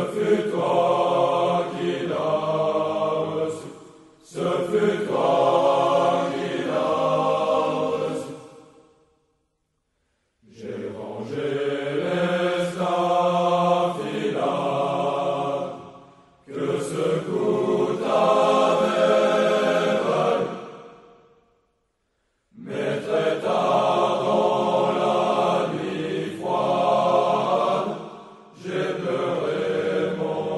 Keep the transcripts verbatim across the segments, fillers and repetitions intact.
fut toi qui l'as reçu, ce fut toi qui l'as reçu. J'ai rangé l'estafilade que ce coup t'avait valu, mais très tard dans la nuit froide, j'ai pleuré mon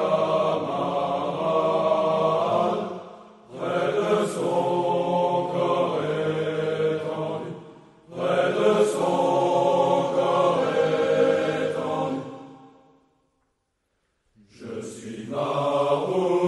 camarade, près de son corps étendu, près de son corps étendu. Je suis Maroux.